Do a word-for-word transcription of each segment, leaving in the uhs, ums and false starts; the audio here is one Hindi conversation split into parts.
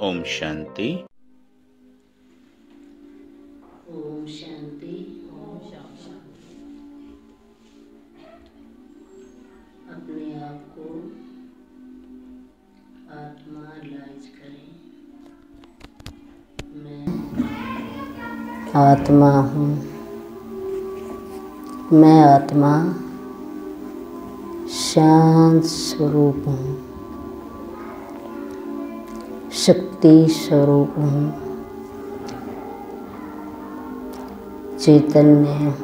ओम शांति। ओम शांति। ओम शांति। अपने आप को आत्मा रियलाइज करें। मैं आत्मा हूँ। मैं आत्मा शांत स्वरूप हूँ, शक्ति स्वरूप हूँ, चैतन्य।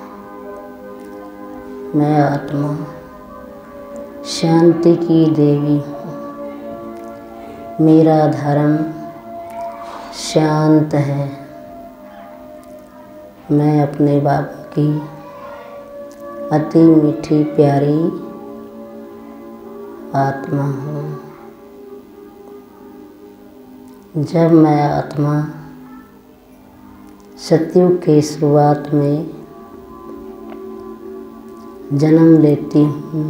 मैं आत्मा शांति की देवी हूँ। मेरा धर्म शांत है। मैं अपने बाबा की अति मीठी प्यारी आत्मा हूँ। जब मैं आत्मा सतयुग के शुरुआत में जन्म लेती हूँ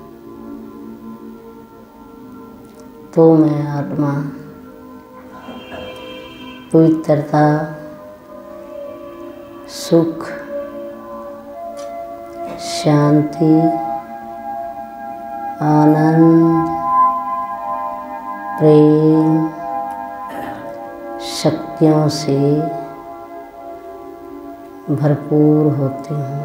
तो मैं आत्मा पवित्रता, सुख, शांति, आनंद, प्रेम, शक्तियों से भरपूर होती हूँ।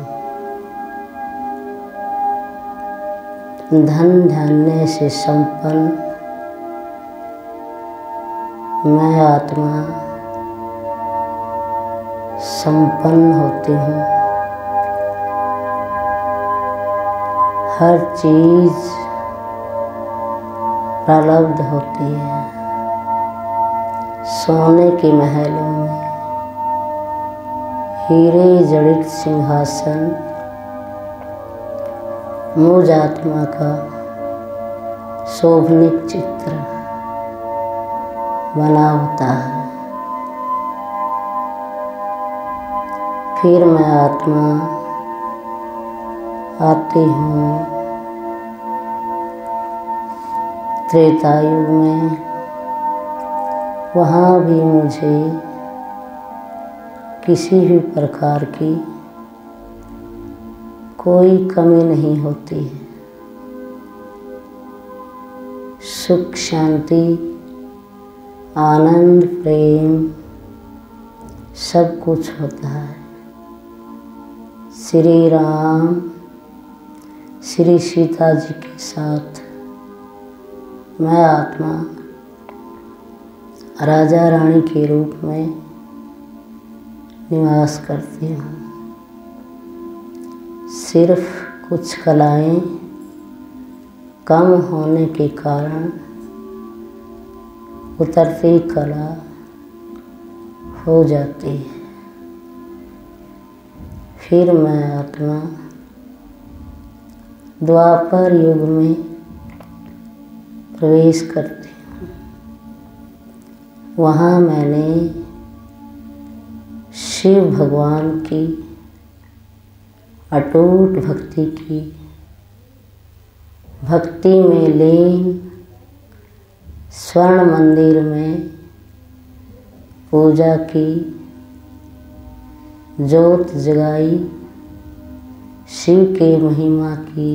धन धान्य से संपन्न मैं आत्मा संपन्न होती हूँ। हर चीज प्रारब्ध होती है। सोने के महलों में हीरे जड़ित सिंहासन मुझ आत्मा का शोभनीक चित्र बना होता है। फिर मैं आत्मा आती हूँ त्रेता युग में। वहाँ भी मुझे किसी भी प्रकार की कोई कमी नहीं होती है। सुख, शांति, आनंद, प्रेम सब कुछ होता है। श्री राम श्री सीता जी के साथ मैं आत्मा राजा रानी के रूप में निवास करती हूँ। सिर्फ कुछ कलाएं कम होने के कारण उतरती कला हो जाती है। फिर मैं आत्मा द्वापर युग में प्रवेश करती हूँ। वहाँ मैंने शिव भगवान की अटूट भक्ति की। भक्ति में लीन स्वर्ण मंदिर में पूजा की, ज्योत जगाई, शिव के महिमा की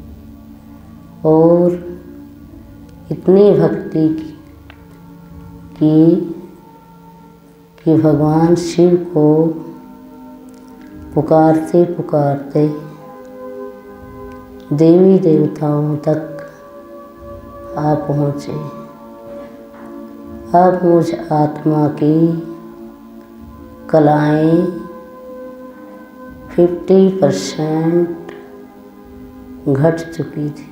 और इतनी भक्ति की कि भगवान शिव को पुकारते पुकारते देवी देवताओं तक आ पहुँचे। अब मुझ आत्मा की कलाएं फिफ्टी परसेंट घट चुकी थी।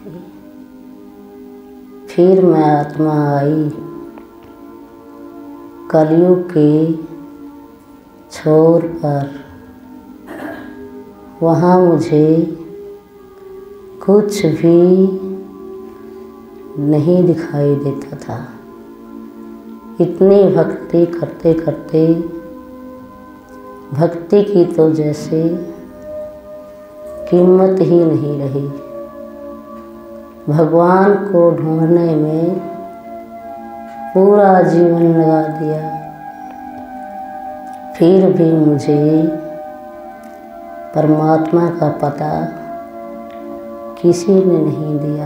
फिर मैं आत्मा आई कलयुग के छोर पर। वहाँ मुझे कुछ भी नहीं दिखाई देता था। इतनी भक्ति करते करते भक्ति की तो जैसे कीमत ही नहीं रही। भगवान को ढूंढने में पूरा जीवन लगा दिया, फिर भी मुझे परमात्मा का पता किसी ने नहीं दिया।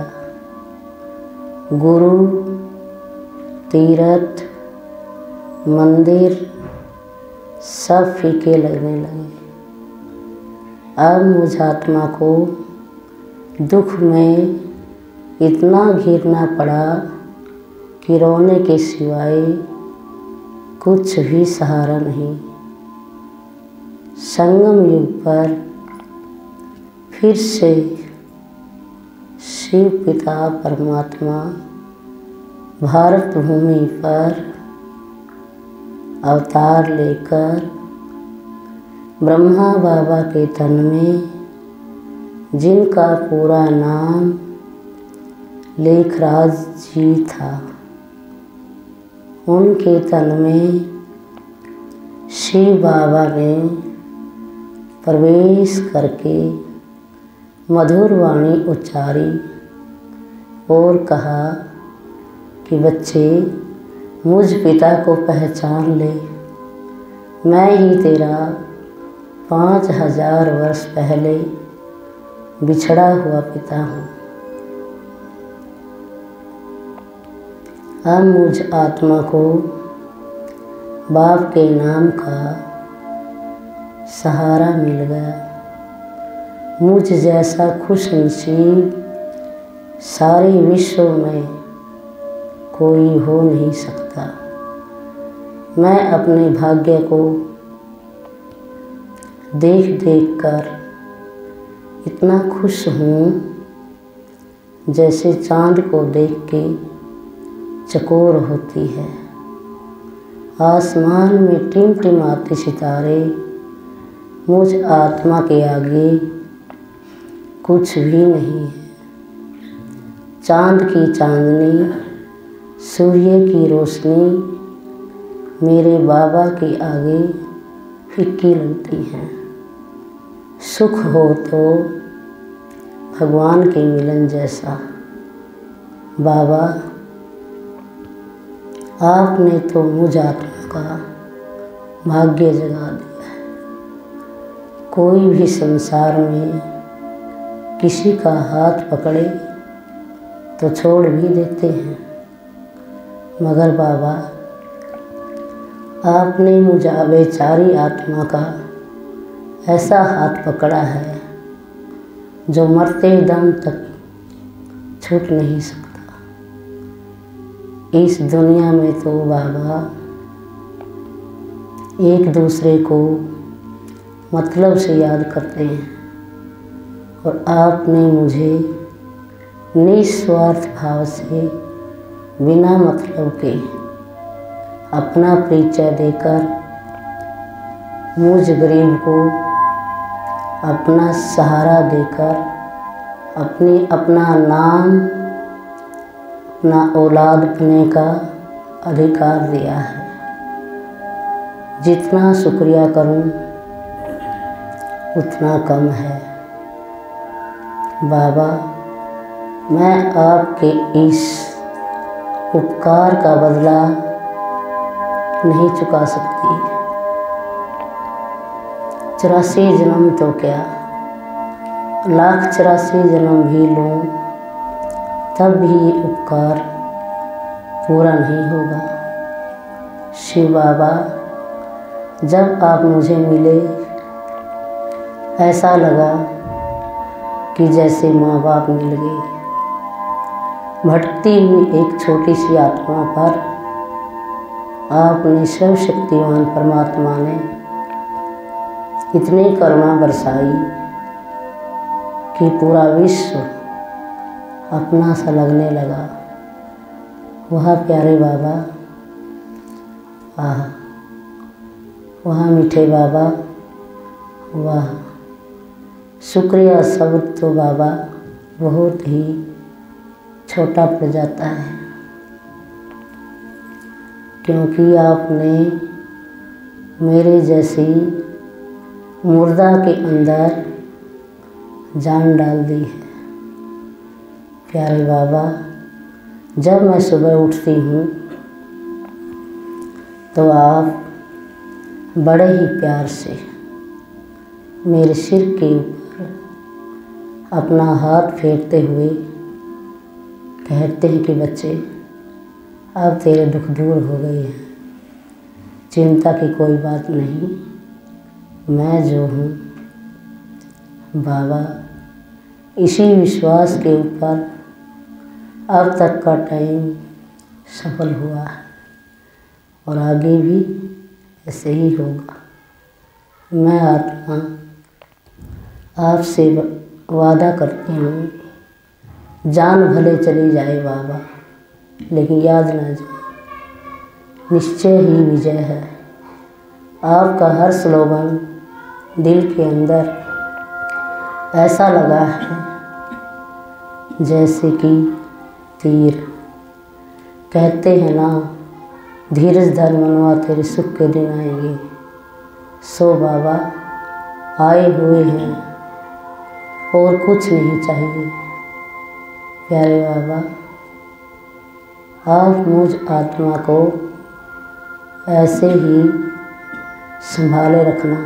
गुरु, तीर्थ, मंदिर सब फीके लगने लगे। अब मुझ आत्मा को दुख में इतना घिरना पड़ा कि रोने के सिवाय कुछ भी सहारा नहीं। संगम युग पर फिर से शिव पिता परमात्मा भारत भूमि पर अवतार लेकर ब्रह्मा बाबा के तन में, जिनका पूरा नाम लेखराज जी था, उनके तन में शिव बाबा ने प्रवेश करके मधुर वाणी उच्चारी और कहा कि बच्चे, मुझ पिता को पहचान ले। मैं ही तेरा पाँच हजार वर्ष पहले बिछड़ा हुआ पिता हूँ। अब मुझ आत्मा को बाप के नाम का सहारा मिल गया। मुझ जैसा खुश नसीब सारे विश्व में कोई हो नहीं सकता। मैं अपने भाग्य को देख देख कर इतना खुश हूँ जैसे चाँद को देख के चकोर होती है। आसमान में टिमटिमाते सितारे मुझ आत्मा के आगे कुछ भी नहीं है। चाँद की चांदनी, सूर्य की रोशनी मेरे बाबा के आगे फीकी लगती है। सुख हो तो भगवान के मिलन जैसा। बाबा, आपने तो मुझ आत्मा का भाग्य जगा दिया है। कोई भी संसार में किसी का हाथ पकड़े तो छोड़ भी देते हैं, मगर बाबा, आपने मुझ बेचारी आत्मा का ऐसा हाथ पकड़ा है जो मरते दम तक छूट नहीं सकता। इस दुनिया में तो बाबा एक दूसरे को मतलब से याद करते हैं, और आपने मुझे निस्वार्थ भाव से बिना मतलब के अपना परिचय देकर मुझ गरीब को अपना सहारा देकर अपनी अपना नाम, अपना औलाद बनने का अधिकार दिया है। जितना शुक्रिया करूं उतना कम है। बाबा, मैं आपके इस उपकार का बदला नहीं चुका सकती। चौरासी जन्म तो क्या, लाख चौरासी जन्म भी लूँ तब भी ये उपकार पूरा नहीं होगा। शिव बाबा, जब आप मुझे मिले ऐसा लगा कि जैसे माँ बाप मिल गए। भटकती हुई एक छोटी सी आत्मा पर आपने सर्वशक्तिमान परमात्मा ने इतनी करुणा बरसाई कि पूरा विश्व अपना सा लगने लगा। वह प्यारे बाबा, आह, वह मीठे बाबा, वाह, शुक्रिया शब्द तो बाबा बहुत ही छोटा पड़ जाता है, क्योंकि आपने मेरे जैसी मुर्दा के अंदर जान डाल दी है। प्यारे बाबा, जब मैं सुबह उठती हूँ तो आप बड़े ही प्यार से मेरे सिर के ऊपर अपना हाथ फेरते हुए कहते हैं कि बच्चे, अब तेरे दुख दूर हो गए हैं, चिंता की कोई बात नहीं। मैं जो हूँ बाबा, इसी विश्वास के ऊपर अब तक का टाइम सफल हुआ है और आगे भी ऐसे ही होगा। मैं आत्मा आपसे वादा करती हूँ, जान भले चली जाए बाबा, लेकिन याद ना जाए, निश्चय ही विजय है। आपका हर स्लोगन दिल के अंदर ऐसा लगा है जैसे कि तीर। कहते हैं ना, धीरज धर मनवा तेरे सुख के दिन आएंगे। सो बाबा, आए हुए हैं और कुछ नहीं चाहिए। प्यारे बाबा, आप मुझ आत्मा को ऐसे ही संभाले रखना,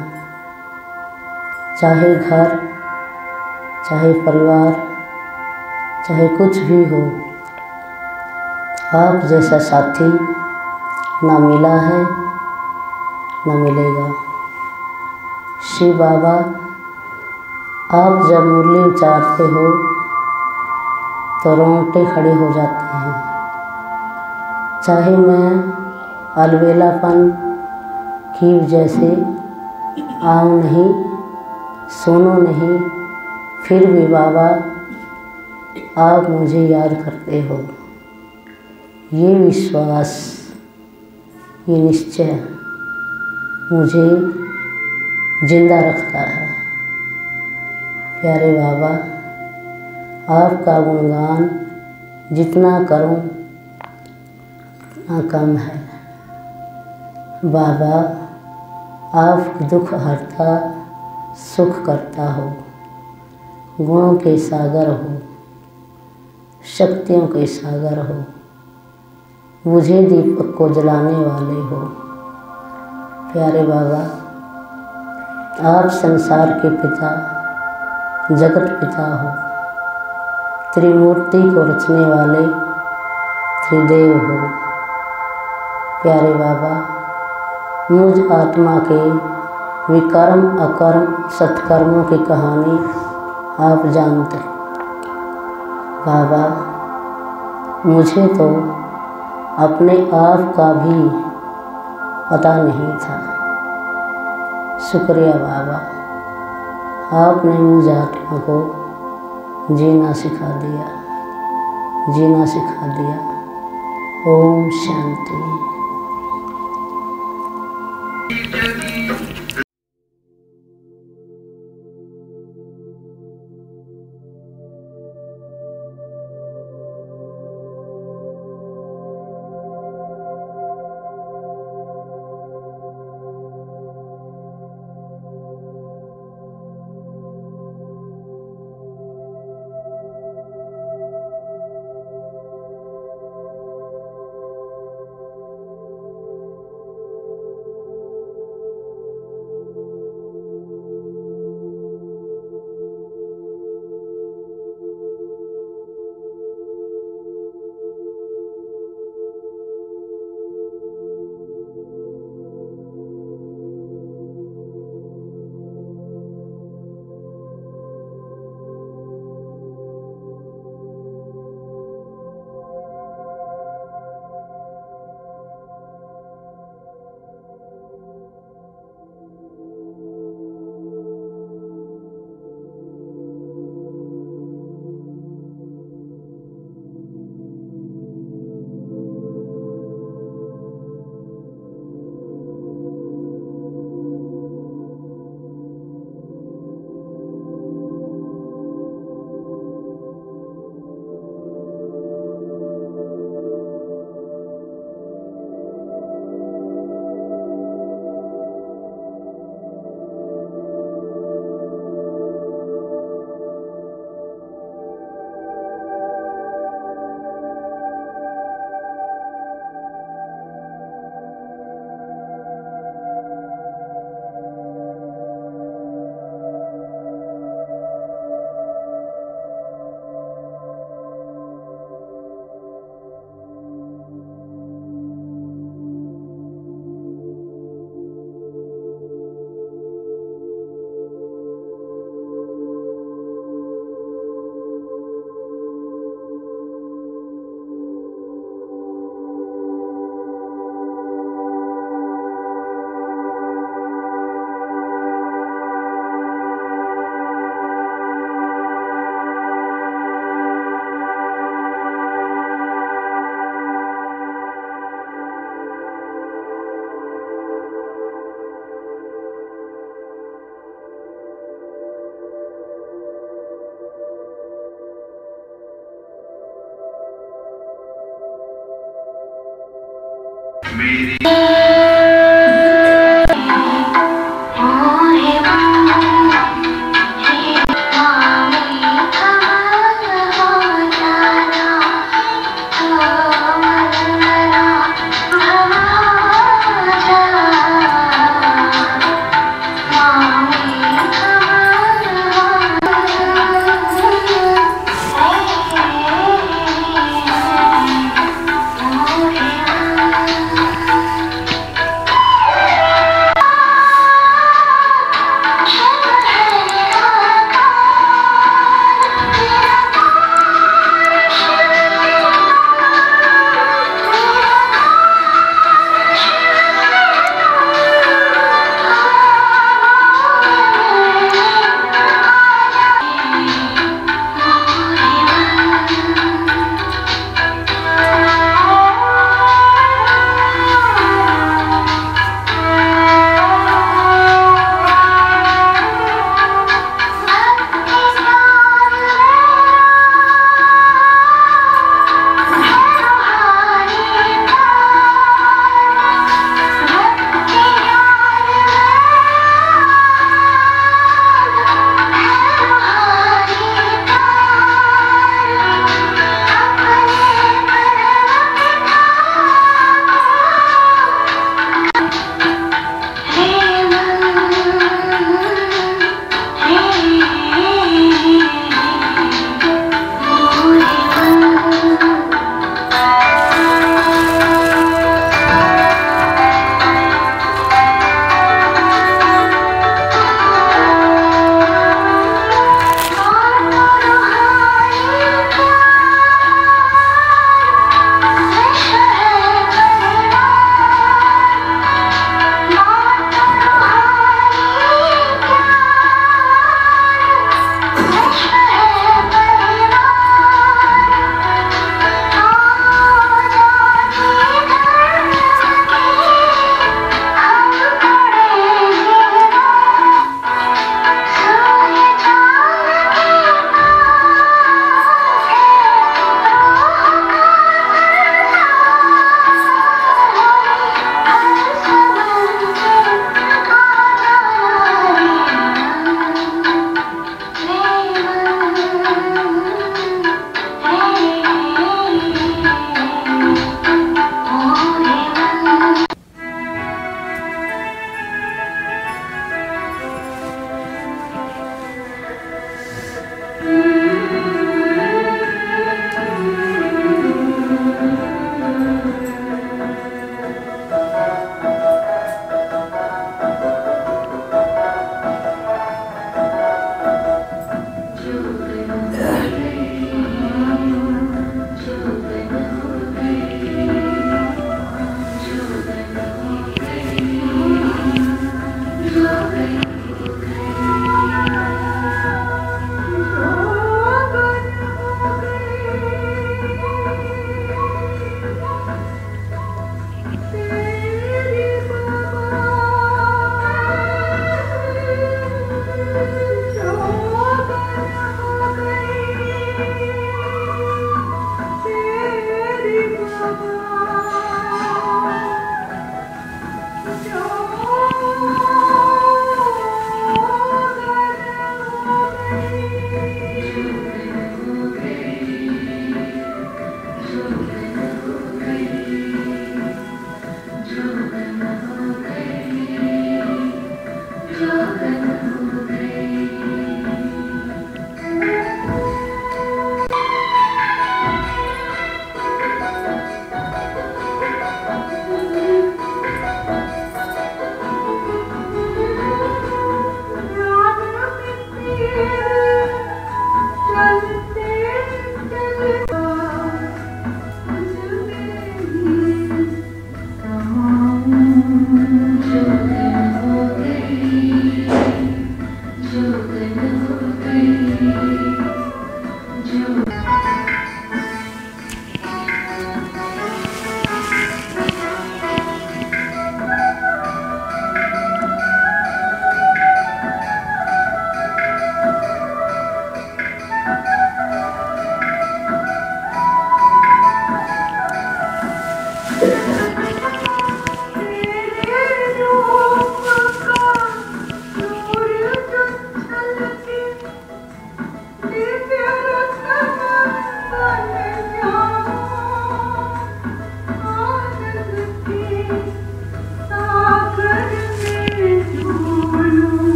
चाहे घर, चाहे परिवार, चाहे कुछ भी हो। आप जैसा साथी ना मिला है ना मिलेगा। शिव बाबा, आप जब मुरली उच्चारते हो तो रोंगटे खड़े हो जाते हैं। चाहे मैं अलबेलापन की वजह से आऊँ नहीं, सुनूँ नहीं, फिर भी बाबा आप मुझे याद करते हो। ये विश्वास, ये निश्चय मुझे जिंदा रखता है। प्यारे बाबा, आपका गुणगान जितना करूं उतना कम है। बाबा, आप दुख हरता, सुख करता हो, गुणों के सागर हो, शक्तियों के सागर हो, मुझे दीपक को जलाने वाले हो। प्यारे बाबा, आप संसार के पिता, जगत पिता हो, त्रिमूर्ति को रचने वाले त्रिदेव हो। प्यारे बाबा, मुझ आत्मा के विकर्म अकर्म सत्कर्मों की कहानी आप जानते हैं। बाबा, मुझे तो अपने आप का भी पता नहीं था। शुक्रिया बाबा, आपने मुझ आत्मा को जीना सिखा दिया, जीना सिखा दिया। ओम शांति।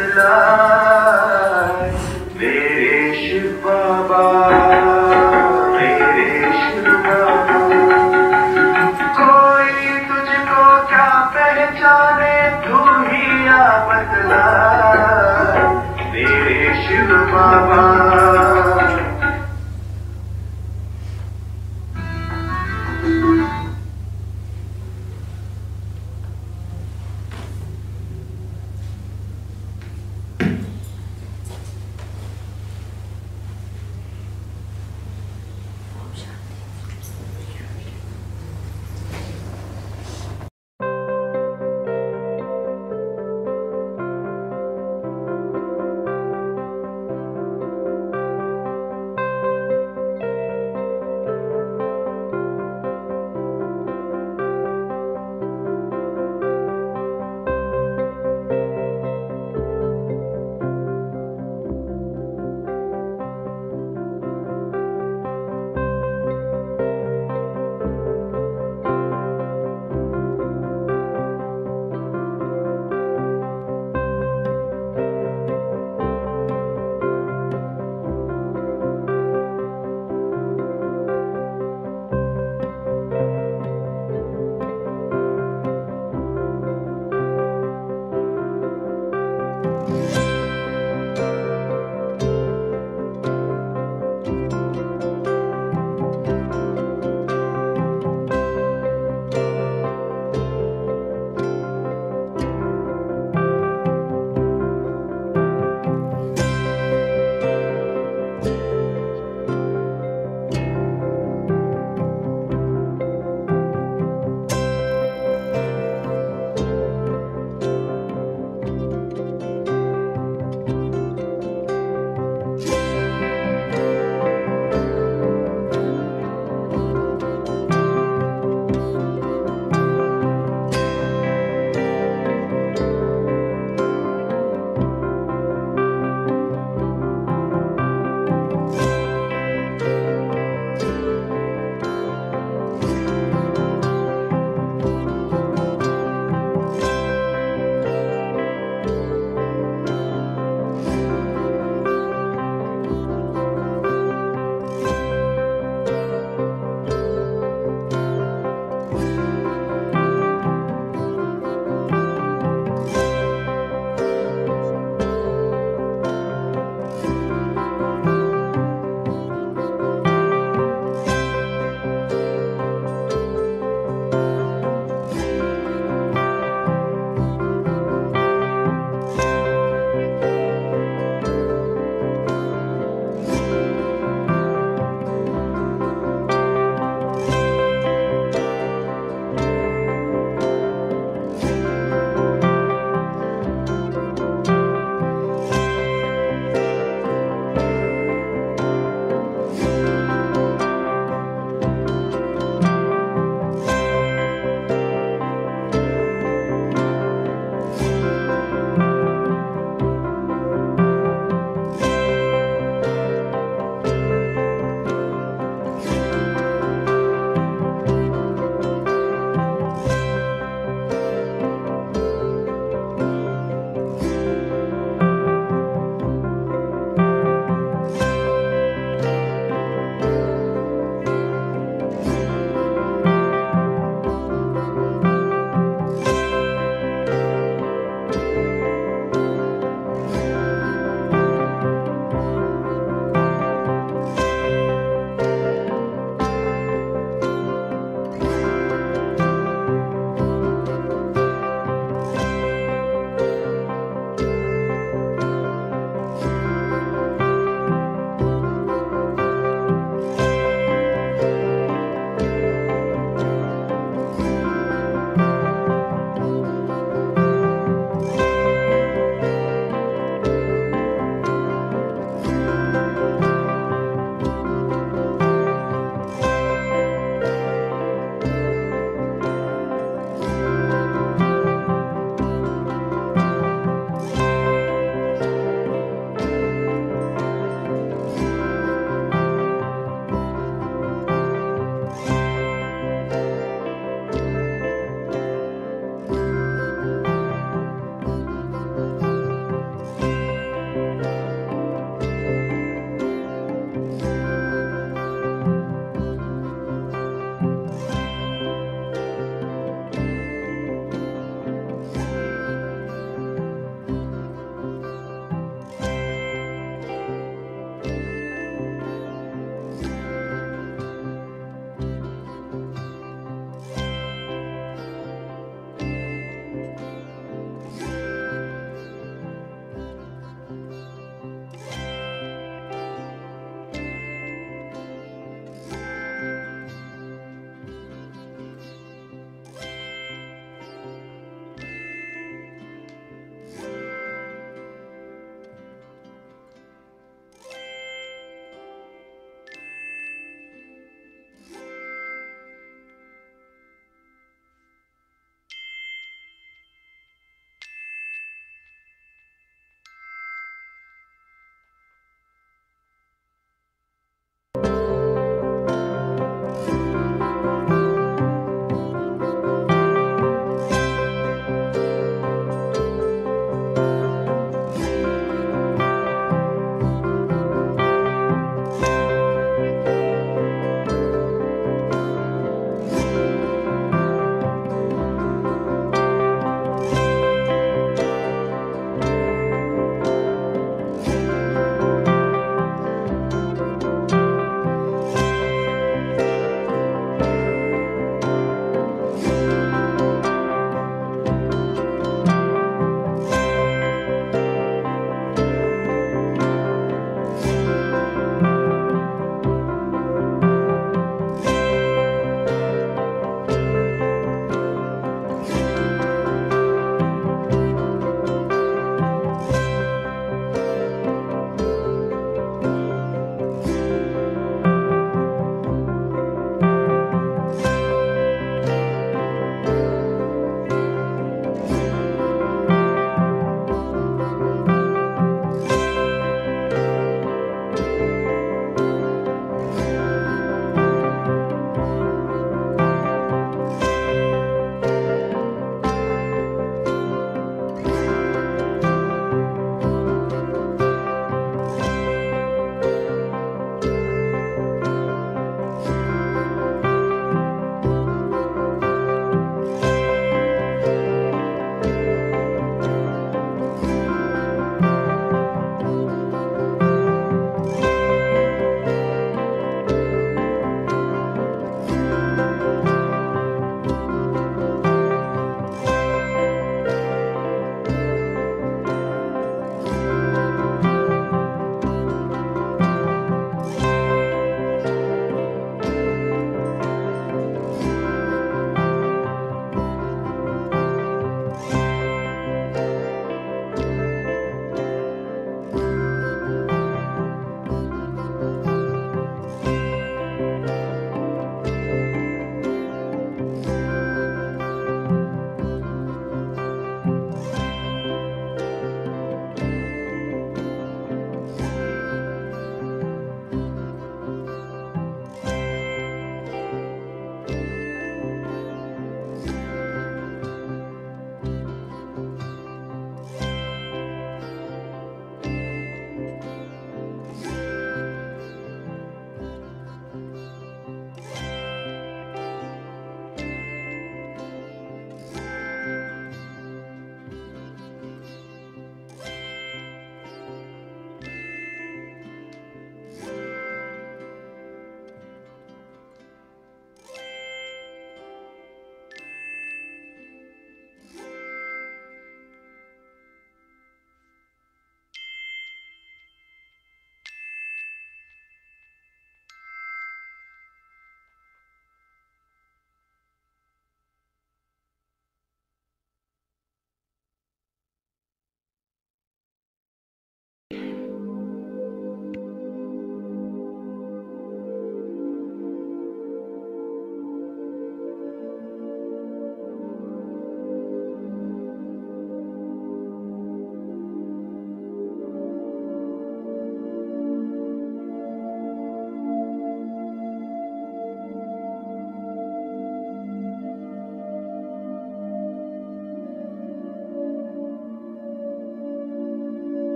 बतलाए मेरे शिव बाबा, मेरे शिव बाबा। कोई तुझको क्या पहचाने, तू ही आ बतला मेरे शिव बाबा।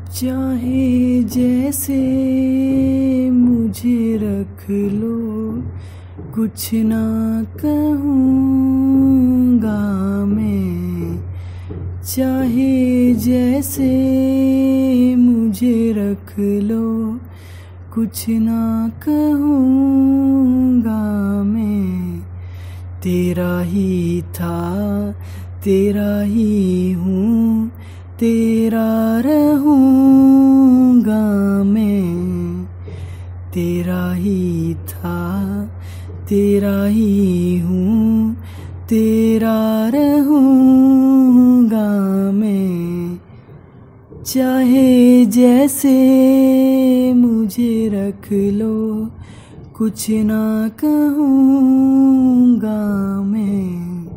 चाहे जैसे मुझे रख लो, कुछ ना कहूँगा मैं। चाहे जैसे मुझे रख लो, कुछ ना कहूँगा मैं। तेरा ही था, तेरा ही हूँ, तेरा रहूँगा मैं। तेरा ही था, तेरा ही हूँ, तेरा रहूँगा मैं। चाहे जैसे मुझे रख लो, कुछ ना कहूँगा मैं।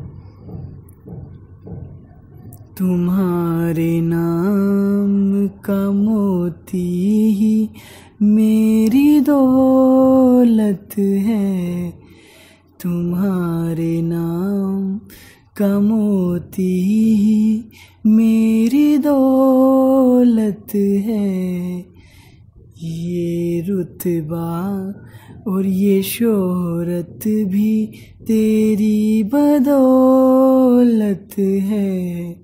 तुम्हारे नाम का मोती ही मेरी दौलत है। तुम्हारे नाम का मोती ही मेरी दौलत है। ये रुतबा और ये शोहरत भी तेरी बदौलत है।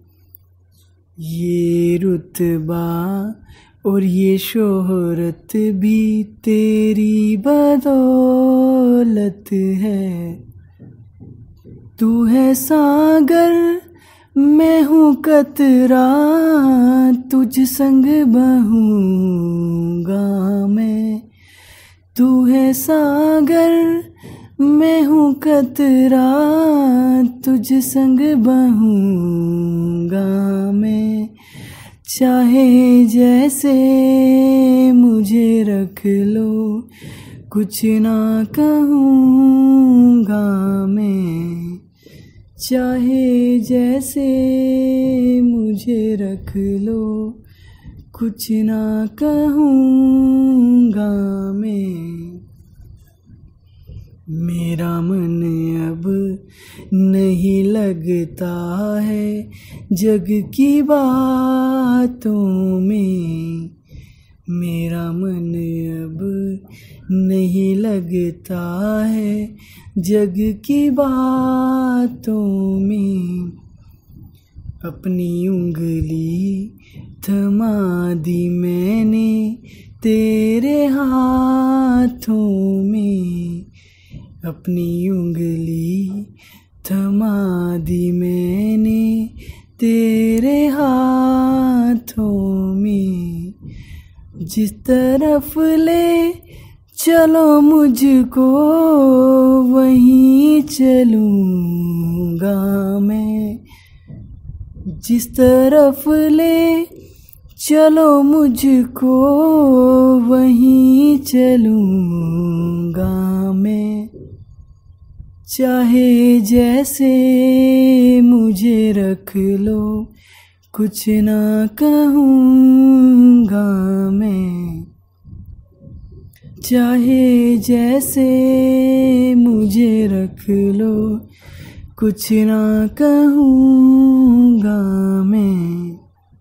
ये रुतबा और ये शोहरत भी तेरी बदौलत है। तू है सागर, मैं हूँ कतरा, तुझ संग बहूँगा मैं। तू है सागर, मैं हूँ कतरा, तुझ संग बहूँगा मैं। चाहे जैसे मुझे रख लो, कुछ ना कहूँगा मैं। चाहे जैसे मुझे रख लो, कुछ ना कहूँगा मैं। मेरा मन अब नहीं लगता है जग की बातों में। मेरा मन अब नहीं लगता है जग की बातों में। अपनी उंगली थमा दी मैंने तेरे हाथों में। अपनी उंगली थमा दी मैंने तेरे हाथों में। जिस तरफ ले चलो मुझको वहीं चलूँगा मैं। जिस तरफ ले चलो मुझको वहीं चलूँगा मैं। चाहे जैसे मुझे रख लो, कुछ ना कहूँगा मैं। चाहे जैसे मुझे रख लो, कुछ ना कहूँगा मैं।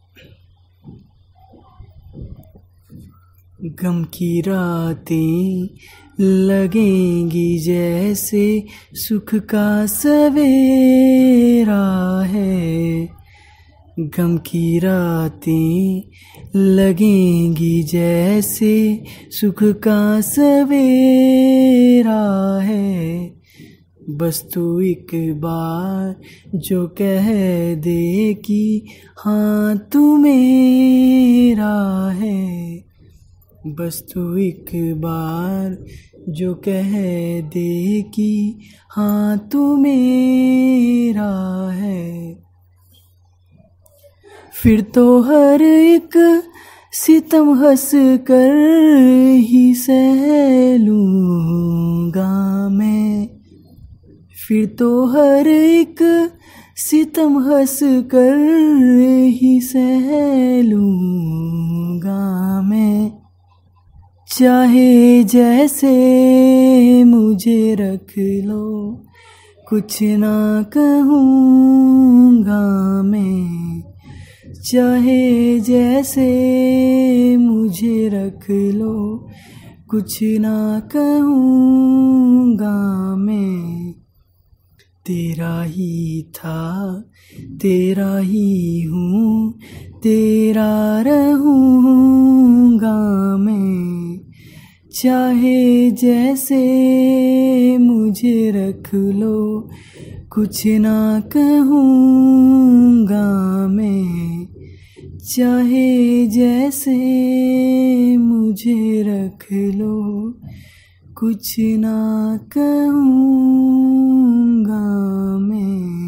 गम की रातें लगेंगी जैसे सुख का सवेरा है। गम की रातें लगेंगी जैसे सुख का सवेरा है। बस तू एक बार जो कह दे कि हाँ तू मेरा है। बस तू एक बार जो कह दे कि हाँ तू मेरा है। फिर तो हर एक सितम हंस कर ही सह लूँगा मैं। फिर तो हर एक सितम हंस कर ही सह लूँगा मैं। चाहे जैसे मुझे रख लो, कुछ ना कहूँगा मैं। चाहे जैसे मुझे रख लो, कुछ ना कहूँगा मैं। तेरा ही था, तेरा ही हूँ, तेरा रहूँगा मैं। चाहे जैसे मुझे रख लो, कुछ ना कहूँगा मैं। चाहे जैसे मुझे रख लो, कुछ ना कहूँगा मैं।